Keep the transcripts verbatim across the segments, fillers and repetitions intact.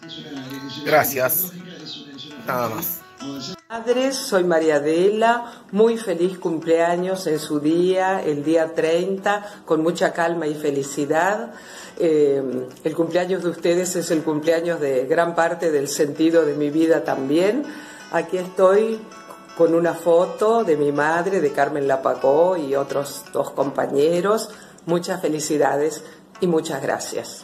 Gracias. Nada más. Madres, soy María Adela, muy feliz cumpleaños en su día, el día treinta, con mucha calma y felicidad. Eh, el cumpleaños de ustedes es el cumpleaños de gran parte del sentido de mi vida también. Aquí estoy con una foto de mi madre, de Carmen Lapacó y otros dos compañeros. Muchas felicidades y muchas gracias.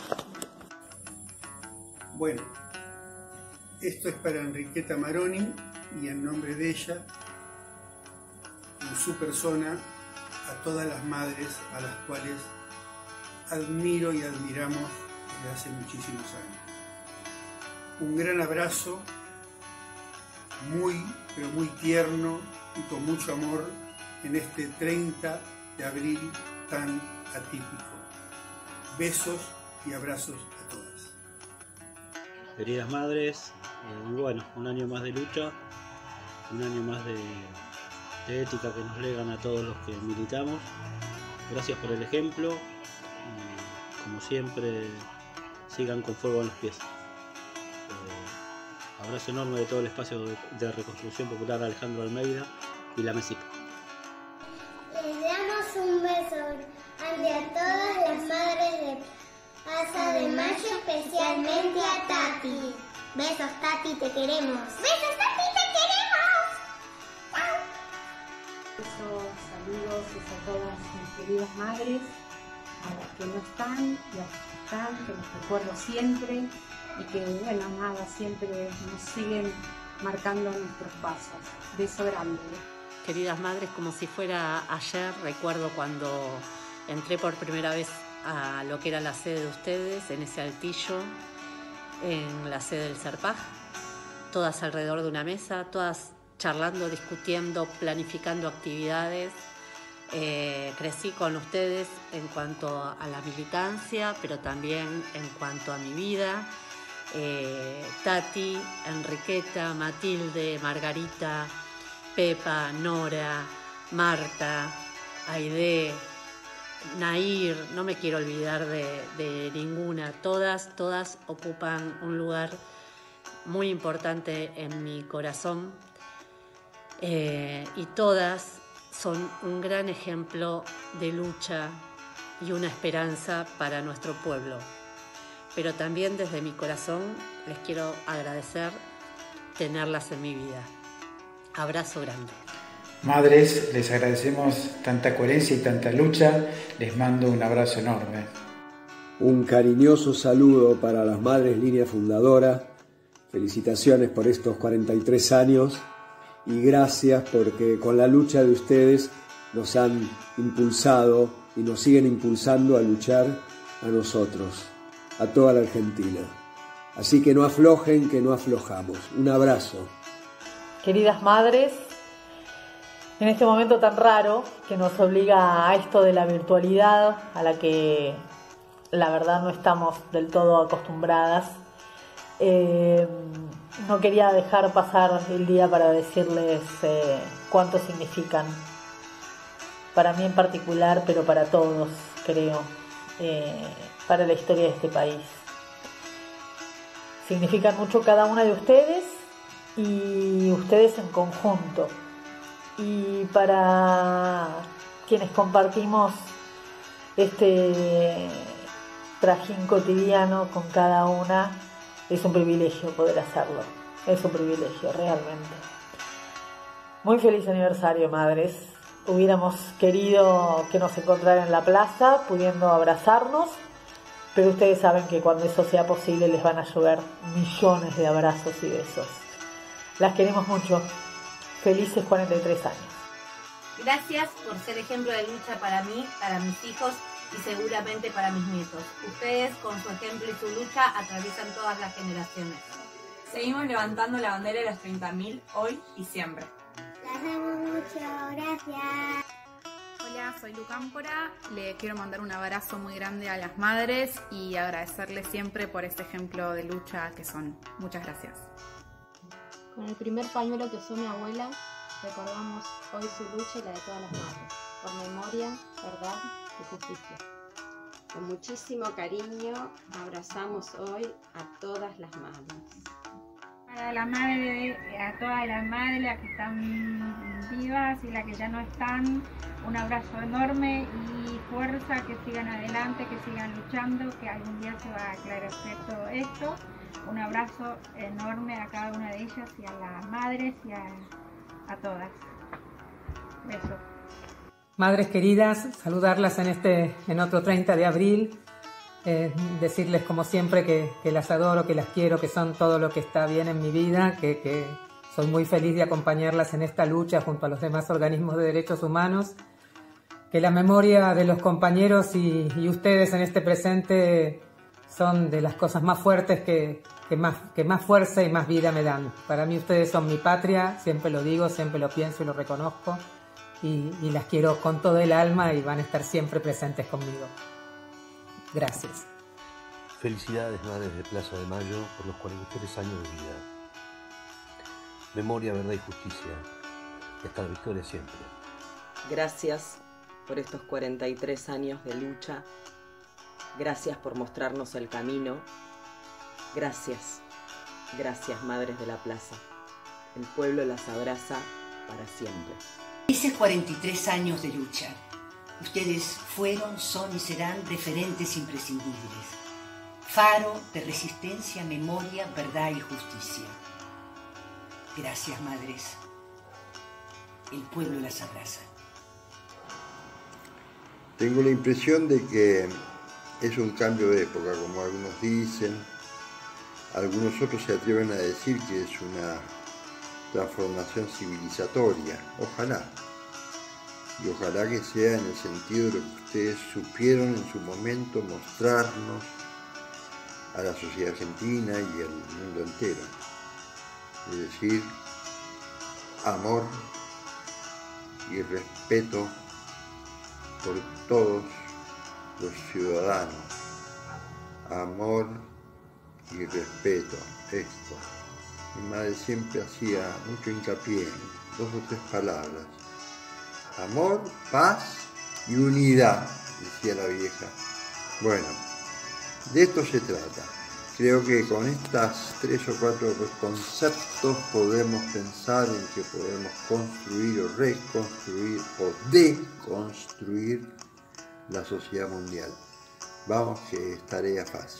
Bueno, esto es para Enriqueta Maroni y en nombre de ella, en su persona, a todas las madres a las cuales admiro y admiramos desde hace muchísimos años. Un gran abrazo, muy, pero muy tierno y con mucho amor en este treinta de abril tan atípico. Besos y abrazos a todas. Queridas madres, eh, bueno, un año más de lucha, un año más de, de ética que nos legan a todos los que militamos. Gracias por el ejemplo y como siempre sigan con fuego en los pies. Eh, abrazo enorme de todo el espacio de, de Reconstrucción Popular Alejandro Almeida y la MESIP. Les damos un beso ante a todas las madres de Plaza de Mayo, especialmente a Tati. Besos, Tati, te queremos. Besos, Tati, te queremos. Besos, saludos a todas mis queridas madres, a las que no están y a las que están, que los recuerdo siempre y que, bueno, nada, siempre nos siguen marcando nuestros pasos. Beso grande. Queridas madres, como si fuera ayer, recuerdo cuando entré por primera vez a lo que era la sede de ustedes, en ese altillo, en la sede del Serpaj, todas alrededor de una mesa, todas charlando, discutiendo, planificando actividades. Eh, crecí con ustedes en cuanto a la militancia, pero también en cuanto a mi vida. Eh, Tati, Enriqueta, Matilde, Margarita, Pepa, Nora, Marta, Aide, Nair, no me quiero olvidar de, de ninguna. Todas, todas ocupan un lugar muy importante en mi corazón eh, y todas son un gran ejemplo de lucha y una esperanza para nuestro pueblo. Pero también desde mi corazón les quiero agradecer tenerlas en mi vida. Abrazo grande. Madres, les agradecemos tanta coherencia y tanta lucha, les mando un abrazo enorme. Un cariñoso saludo para las madres línea fundadora, felicitaciones por estos cuarenta y tres años y gracias porque con la lucha de ustedes nos han impulsado y nos siguen impulsando a luchar a nosotros, a toda la Argentina. Así que no aflojen, que no aflojamos. Un abrazo. Queridas madres, en este momento tan raro que nos obliga a esto de la virtualidad, a la que la verdad no estamos del todo acostumbradas, eh, no quería dejar pasar el día para decirles eh, cuánto significan, para mí en particular, pero para todos, creo, eh, para la historia de este país. Significan mucho cada una de ustedes y ustedes en conjunto. Y para quienes compartimos este trajín cotidiano con cada una, es un privilegio poder hacerlo, es un privilegio realmente. Muy feliz aniversario, madres. Hubiéramos querido que nos encontraran en la plaza, pudiendo abrazarnos, pero ustedes saben que cuando eso sea posible les van a llover millones de abrazos y besos. Las queremos mucho. Felices cuarenta y tres años. Gracias por ser ejemplo de lucha para mí, para mis hijos y seguramente para mis nietos. Ustedes con su ejemplo y su lucha atraviesan todas las generaciones. Seguimos levantando la bandera de las treinta mil hoy y siempre. Las amo mucho, gracias. Hola, soy Lu Cámpora. Le quiero mandar un abrazo muy grande a las madres y agradecerles siempre por este ejemplo de lucha que son. Muchas gracias. Con el primer pañuelo que usó mi abuela, recordamos hoy su lucha y la de todas las madres, por memoria, verdad y justicia. Con muchísimo cariño abrazamos hoy a todas las madres. Para la madre, a todas las madres, las que están vivas y las que ya no están, un abrazo enorme y fuerza, que sigan adelante, que sigan luchando, que algún día se va a aclarecer todo esto. Un abrazo enorme a cada una de ellas y a las madres y a, a todas. Besos. Madres queridas, saludarlas en este, en otro treinta de abril, eh, decirles como siempre que, que las adoro, que las quiero, que son todo lo que está bien en mi vida, que, que soy muy feliz de acompañarlas en esta lucha junto a los demás organismos de derechos humanos, que la memoria de los compañeros y, y ustedes en este presente son de las cosas más fuertes que, que, más, que más fuerza y más vida me dan. Para mí ustedes son mi patria, siempre lo digo, siempre lo pienso y lo reconozco. Y, y las quiero con todo el alma y van a estar siempre presentes conmigo. Gracias. Felicidades, Madres de Plaza de Mayo, por los cuarenta y tres años de vida. Memoria, verdad y justicia. Y hasta la victoria siempre. Gracias por estos cuarenta y tres años de lucha. Gracias por mostrarnos el camino. Gracias. Gracias, Madres de la Plaza. El pueblo las abraza para siempre. Esos cuarenta y tres años de lucha, ustedes fueron, son y serán referentes imprescindibles. Faro de resistencia, memoria, verdad y justicia. Gracias, madres. El pueblo las abraza. Tengo la impresión de que es un cambio de época, como algunos dicen. Algunos otros se atreven a decir que es una transformación civilizatoria, ojalá, y ojalá que sea en el sentido de lo que ustedes supieron en su momento mostrarnos a la sociedad argentina y al mundo entero, es decir, amor y respeto por todos los ciudadanos, amor y respeto, esto. Mi madre siempre hacía mucho hincapié en dos o tres palabras. Amor, paz y unidad, decía la vieja. Bueno, de esto se trata. Creo que con estas tres o cuatro conceptos podemos pensar en que podemos construir o reconstruir o deconstruir la sociedad mundial. Vamos, que es tarea fácil.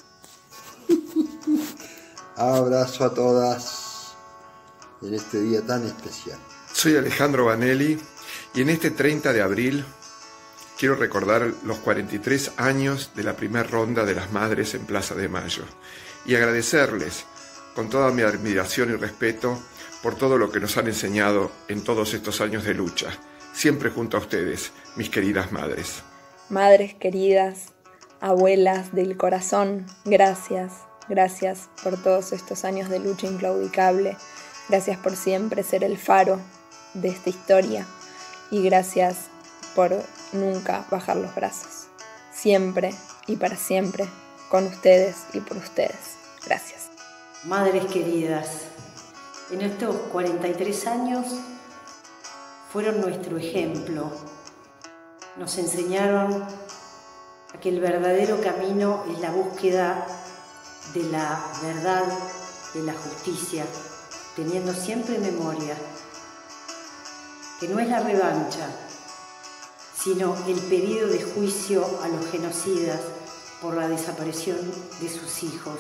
Abrazo a todas en este día tan especial. Soy Alejandro Vanelli y en este treinta de abril quiero recordar los cuarenta y tres años de la primera ronda de las madres en Plaza de Mayo y agradecerles con toda mi admiración y respeto por todo lo que nos han enseñado en todos estos años de lucha, siempre junto a ustedes, mis queridas madres. Madres queridas, abuelas del corazón, gracias. Gracias por todos estos años de lucha inclaudicable. Gracias por siempre ser el faro de esta historia. Y gracias por nunca bajar los brazos. Siempre y para siempre, con ustedes y por ustedes. Gracias. Madres queridas, en estos cuarenta y tres años fueron nuestro ejemplo. Nos enseñaron a que el verdadero camino es la búsqueda de la verdad, de la justicia, teniendo siempre memoria, que no es la revancha, sino el pedido de juicio a los genocidas por la desaparición de sus hijos.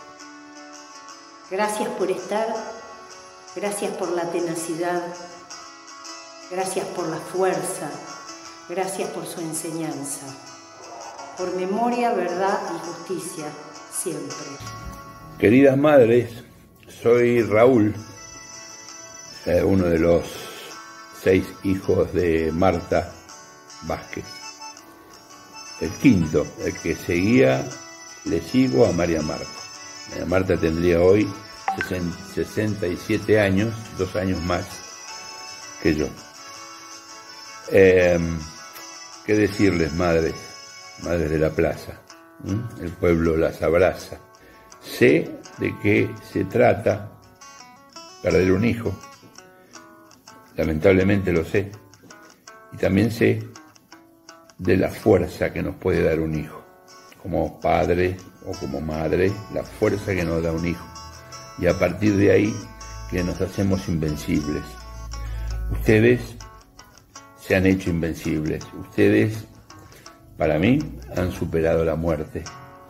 Gracias por estar, gracias por la tenacidad, gracias por la fuerza, gracias por su enseñanza, por memoria, verdad y justicia. Siempre. Queridas madres, soy Raúl, eh, uno de los seis hijos de Marta Vázquez. El quinto, el que seguía, le sigo a María Marta. María Marta tendría hoy sesenta y siete años, dos años más que yo. Eh, ¿Qué decirles, madres? Madres de la plaza. ¿Mm? El pueblo las abraza. Sé de qué se trata perder un hijo. Lamentablemente lo sé. Y también sé de la fuerza que nos puede dar un hijo. Como padre o como madre, la fuerza que nos da un hijo. Y a partir de ahí, que nos hacemos invencibles. Ustedes se han hecho invencibles. Ustedes, para mí, han superado la muerte.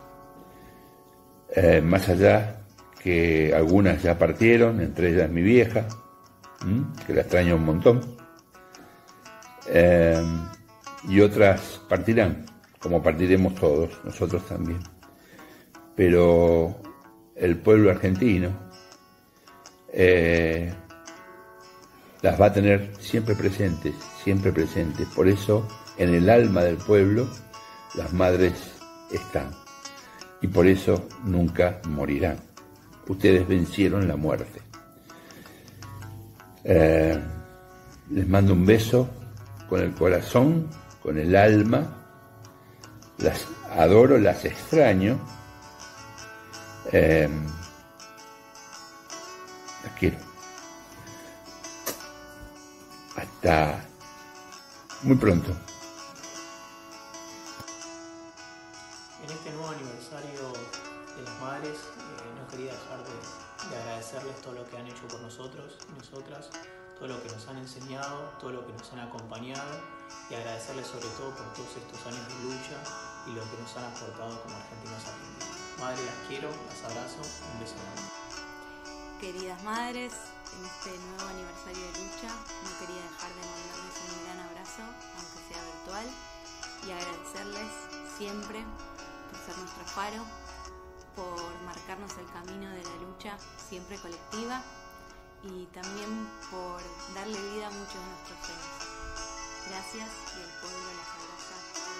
Eh, más allá que algunas ya partieron, entre ellas mi vieja, ¿m? que la extraño un montón, eh, y otras partirán, como partiremos todos, nosotros también. Pero el pueblo argentino eh, las va a tener siempre presentes, siempre presentes. Por eso, en el alma del pueblo, las madres están. Y por eso nunca morirán. Ustedes vencieron la muerte. Eh, les mando un beso con el corazón, con el alma. Las adoro, las extraño. Eh, las quiero. Hasta muy pronto. En este nuevo aniversario de las madres, eh, no quería dejar de, de agradecerles todo lo que han hecho por nosotros y nosotras, todo lo que nos han enseñado, todo lo que nos han acompañado, y agradecerles sobre todo por todos estos años de lucha y lo que nos han aportado como argentinos argentinos. Madre, las quiero, las abrazo, un beso grande. Queridas madres, en este nuevo aniversario de lucha, no quería dejar de mandarles un gran abrazo, aunque sea virtual, y agradecerles siempre por ser nuestro faro, por marcarnos el camino de la lucha siempre colectiva, y también por darle vida a muchos de nuestros sueños. Gracias, y el pueblo las abraza.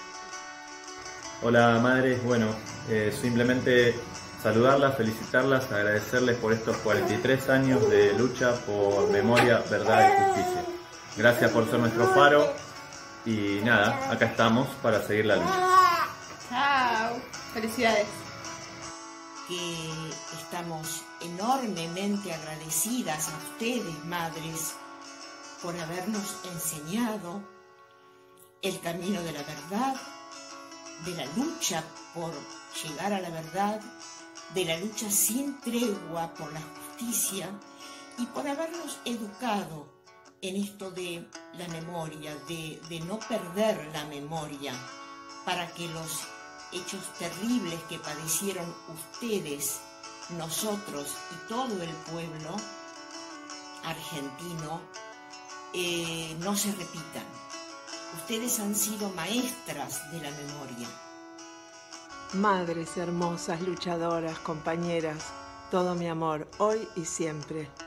Hola madres, bueno, eh, simplemente saludarlas, felicitarlas, agradecerles por estos cuarenta y tres años de lucha por memoria, verdad y justicia. Gracias por ser nuestro faro y nada, acá estamos para seguir la lucha. Chao, felicidades. Que estamos enormemente agradecidas a ustedes, madres, por habernos enseñado el camino de la verdad, de la lucha por llegar a la verdad, de la lucha sin tregua por la justicia, y por habernos educado en esto de la memoria, de, de no perder la memoria, para que los hechos terribles que padecieron ustedes, nosotros y todo el pueblo argentino eh, no se repitan. Ustedes han sido maestras de la memoria. Madres hermosas, luchadoras, compañeras, todo mi amor, hoy y siempre.